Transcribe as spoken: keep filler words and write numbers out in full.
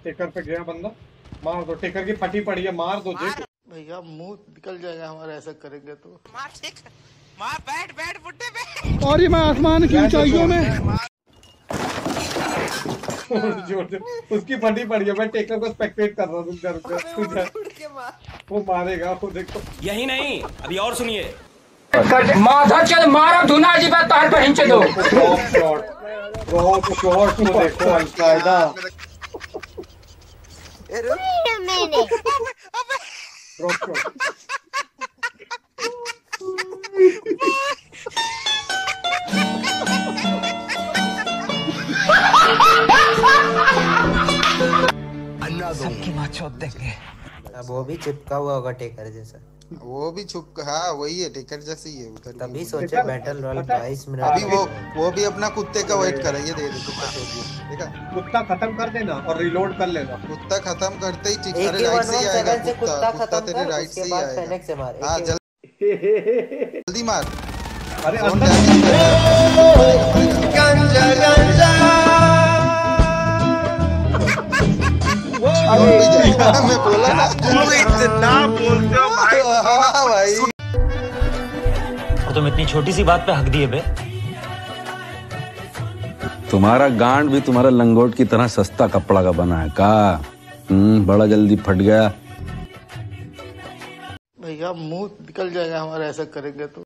Taker पे गया बंदा, मार दो। टेकर की फटी पड़ी है, मार दो जी। भैया मुंह निकल जाएगा हमारा ऐसा करेंगे तो। मार टेकर, मार बैठ बैठ बुड्ढे पे। और ये मैं आसमान की ऊंचाइयों में जोर जोर उसकी फटी पड़ी है। मैं टेकर को स्पेक्टेट कर रहा हूँ। रुक जा रुक जा, वो मारेगा वो देखो। यही नहीं, अभी और सुनिए। माधा चल मारा धुना जी बात तार पे हिंच दो। शॉट बहुत शॉट को देखो अलकायदा। Wait a minute. Drop shot. सबकी माँ चौथ देंगे। अब वो भी चिपका हुआ होगा टेकर जैसा। वो भी छुप हाँ वही है, टेकर जैसे ही है उधर। तभी सोचे बैटल रॉयल बाईस मिनट। अभी वो वो भी अपना कुत्ते का वेट कर रही है। देख देखा, कुत्ता खत्म कर देना और रिलोड कर लेना। कुत्ता खत्म करते ही एक चिकन ही राइट से ही आएगा से कुत्ता कुत्ता खत्म तेरे कर, राइट से उसके ही बाद आएगा। फेनिक्स से मार। हाँ जल्दी जल्दी मार। अरे गंजा गंजा मैं बोला ना, इतना बोलते हो भाई। हाँ भाई और तुम इतनी छोटी सी बात पे हक दिए बे। तुम्हारा गांड भी तुम्हारा लंगोट की तरह सस्ता कपड़ा का बना है का। हम्म बड़ा जल्दी फट गया। भैया मुंह निकल जाएगा हमारा ऐसा करेंगे तो।